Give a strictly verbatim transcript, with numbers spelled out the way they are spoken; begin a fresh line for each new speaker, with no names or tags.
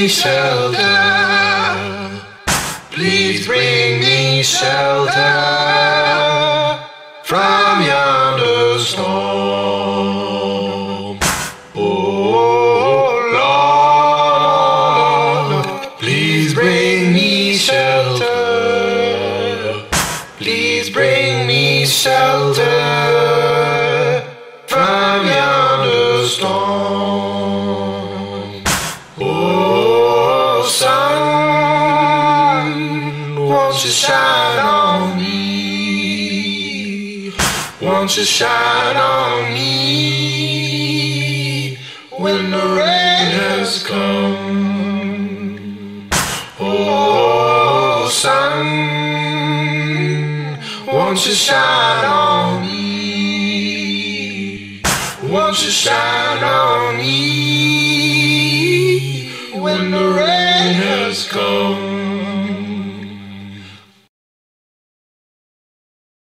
me shelter. Please bring me shelter from yonder storm. Oh Lord, please bring me shelter. Please bring me shelter from yonder storm. Oh sun, won't you shine on me? Won't you shine on me when the rain has come? Oh sun, won't you shine on me? Won't you shine on me when the rain has come?